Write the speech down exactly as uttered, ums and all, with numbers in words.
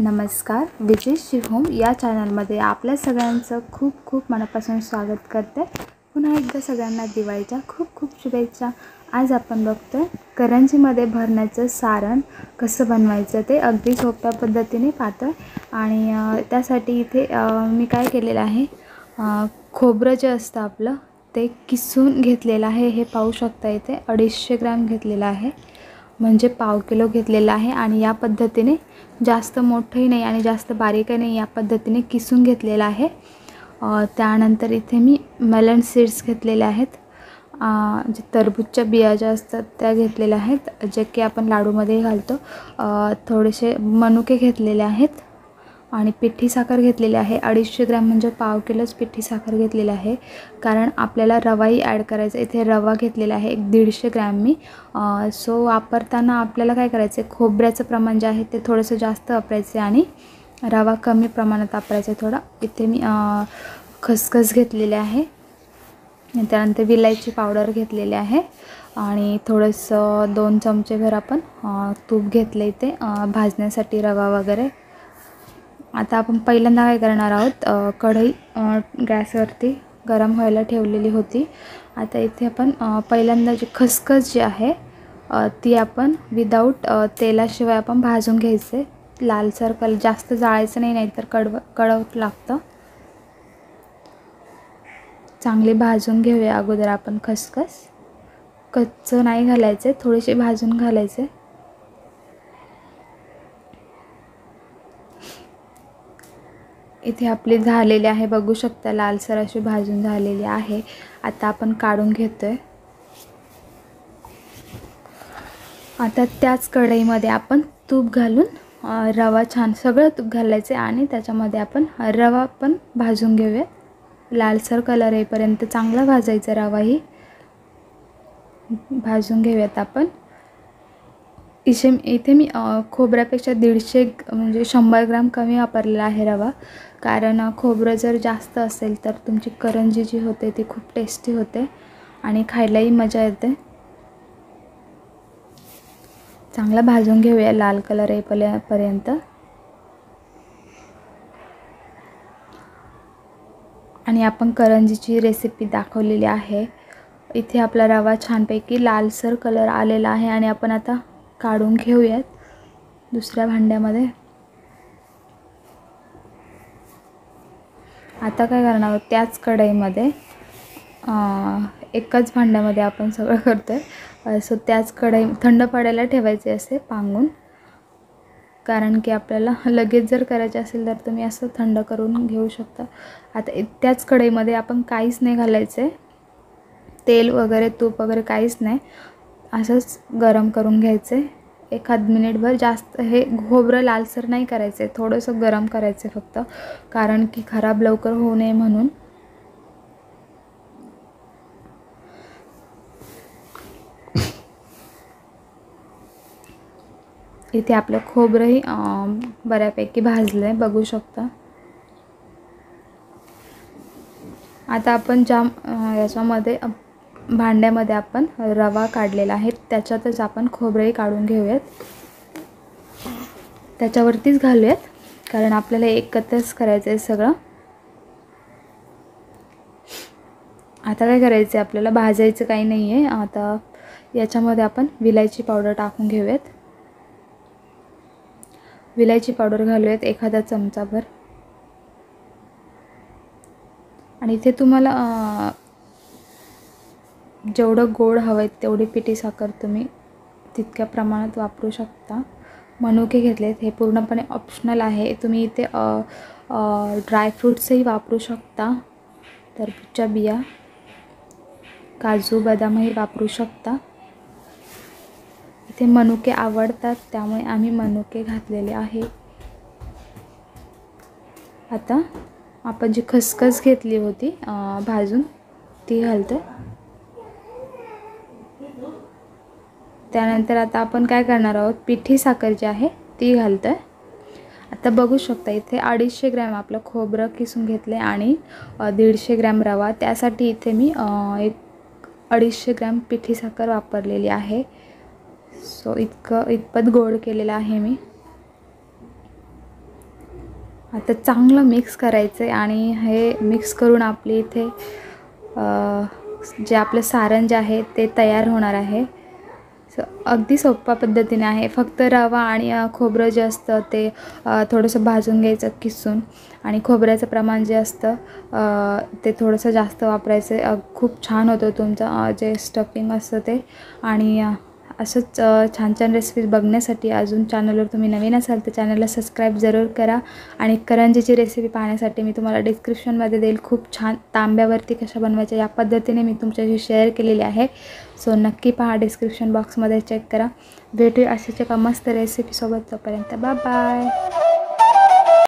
नमस्कार, विजय शिवहोम या चॅनलमध्ये आपल्या सगळ्यांचं खूप खूप मनापासून स्वागत करते। पुन्हा एकदा सगळ्यांना दिवाळीच्या खूप खूप शुभेच्छा। आज आपण बघतोय करंजीमध्ये भरण्याचं सारण कसं बनवायचं ते अगदी सोप्या पद्धतीने पाहतोय। आणि त्यासाठी इथे मी काय केलेलं आहे, खोबरं जे असतं आपलं ते किसून घेतलेलं आहे। हे पाहू शकता, इथे अडीचशे ग्रॅम घेतलेलं आहे, म्हणजे पाव किलो घेतलेला आहे। आणि या पद्धतीने जास्त मोठंही नाही आणि जास्त बारीकही नाही, या पद्धतीने किसून घेतलेला आहे। त्यानंतर इथे मी मेलन सीड्स घेतलेले आहेत, जे तरबूजच्या बिया ज्या असतात त्या घेतलेल्या आहेत, जे की आपण लाडूमध्ये घालतो। थोडेसे मनुके घेतलेले आहेत आणि पिठी साखर घेतलेली आहे। अडीचशे ग्रॅम म्हणजे पाव किलोच पिठी साखर घेतलेली आहे, कारण आपल्याला रवाही ॲड करायचा। इथे रवा घेतलेला आहे एक दीडशे ग्रॅम मी। सो वापरताना आपल्याला काय करायचं, खोबऱ्याचं प्रमाण जे आहे ते थोडंसं जास्त वापरायचे आणि रवा कमी प्रमाणात वापरायचा थोडा। इथे मी खसखस घेतलेले आहे, त्यानंतर विलायची पावडर घेतलेली आहे आणि थोडंसं दोन चमचेभर आपण तूप घेतले इथे भाजण्यासाठी रवा वगैरे। आता आपण पहिल्यांदा काय करणार आहोत, कढई गॅसवरती गरम व्हायला ठेवलेली होती। आता इथे आपण पहिल्यांदा जी खसखस जी आहे ती आपण विदाऊट तेलाशिवाय आपण भाजून घ्यायचे। लालसर कलर, जास्त जाळायचं नाही, नाहीतर कडव कडवट लागतं। चांगले भाजून घेऊया अगोदर आपण खसखस, कच्चं नाही घालायचे, थोडेसे भाजून घालायचे। इथे आपली झालेली आहे, बघू शकता लालसर अशी भाजून झालेली आहे। आता आपण काढून घेतोय। आता त्याच कढईमध्ये आपण तूप घालून रवा छान सगळं तूप घालायचे आणि त्याच्यामध्ये आपण रवा पण भाजून घेऊया, लालसर कलर येईपर्यंत चांगला भाजायचा। रवाही भाजून घेऊयात आपण। इथे इथे मी खोबऱ्यापेक्षा दीडशे म्हणजे शंभर ग्रॅम कमी वापरलेला आहे रवा, कारण खोबरं जर जास्त असेल तर तुमची करंजी जी होते ती खूप टेस्टी होते आणि खायलाही मजा येते। चांगला भाजून घेऊया लाल कलर येईपर्यंत। आणि आपण करंजीची रेसिपी दाखवलेली आहे। इथे आपला रवा छानपैकी लालसर कलर आलेला आहे आणि आपण आता काढून घेऊयात दुसऱ्या भांड्यामध्ये। आता काय करणार आहोत, त्याच कढईमध्ये एकच भांड्यामध्ये आपण सगळं करतोय। सो त्याच कढई थंड पडायला ठेवायचे असे पांगून, कारण की आपल्याला लगेच जर करायचे असेल तर तुम्ही असं थंड करून घेऊ शकता। आता त्याच कढईमध्ये आपण काहीच नाही घालायचे, तेल वगैरे तूप वगैरे काहीच नाही, असंच गरम करून घ्यायचे एखाद मिनिटभर। जास्त हे खोबरं लालसर नाही करायचे, थोडंसं गरम करायचे फक्त, कारण की खराब लवकर होऊ नये म्हणून। इथे आपलं खोबरंही बऱ्यापैकी भाजलं आहे, बघू शकता। आता आपण ज्या याच्यामध्ये भांड्यामध्ये आपण रवा काढलेला आहे त्याच्यातच आपण खोबरंही काढून घेऊयात, त्याच्यावरतीच घालूयात, कारण आपल्याला एकत्रच करायचं आहे सगळं। आता काय करायचं आहे, आपल्याला भाजायचं काही नाही आहे। आता याच्यामध्ये आपण विलायची पावडर टाकून घेऊयात, विलायची पावडर घालूयात एखादा चमचाभर। आणि इथे तुम्हाला जेवढं गोड हवं आहे तेवढी पिठी साखर तुम्ही तितक्या प्रमाणात वापरू शकता। मनुके घेतलेत, हे पूर्णपणे ऑप्शनल आहे, तुम्ही इथे ड्रायफ्रूट्सही वापरू शकता, तरबूजच्या बिया, काजू बदामही वापरू शकता। इथे मनुके आवडतात त्यामुळे आम्ही मनुके घातलेले आहे। आता आपण जी खसखस घेतली होती भाजून ती घालते। त्यानंतर आता आपण काय करणार आहोत, पिठी साखर जी आहे ती घालतोय। आता बघू शकता इथे अडीचशे ग्रॅम आपलं खोबरं किसून घेतले आणि दीडशे ग्रॅम रवा, त्यासाठी इथे मी एक अडीचशे ग्रॅम पिठी साखर वापरलेली आहे। सो इतकं इतपत गोड केलेलं आहे मी। आता चांगलं मिक्स करायचं आहे आणि हे मिक्स करून आपले इथे जे आपलं सारण जे आहे ते तयार होणार आहे. स अगदी सोप्या पद्धतीने आहे. फक्त रवा आणि खोबरं जे असतं ते थोडंसं भाजून घ्यायचं किसून आणि खोबऱ्याचं प्रमाण जे असतं ते थोडंसं जास्त वापरायचं. खूप छान होतं तुमचं जे स्टफिंग असतं ते. आणि असंच छान छान रेसिपीज बघण्यासाठी अजून चॅनलवर तुम्ही नवीन असाल तर चॅनलला सबस्क्राईब जरूर करा. आणि करंजीची रेसिपी पाहण्यासाठी मी तुम्हाला डिस्क्रिप्शनमध्ये देईल. खूप छान तांब्यावरती कशा बनवायच्या या पद्धतीने मी तुमच्याशी शेअर केलेली आहे. सो नक्की पहा, डिस्क्रिप्शन बॉक्समध्ये चेक करा. भेटूया अशाच एका मस्त रेसिपीसोबत. तोपर्यंत बाय बाय.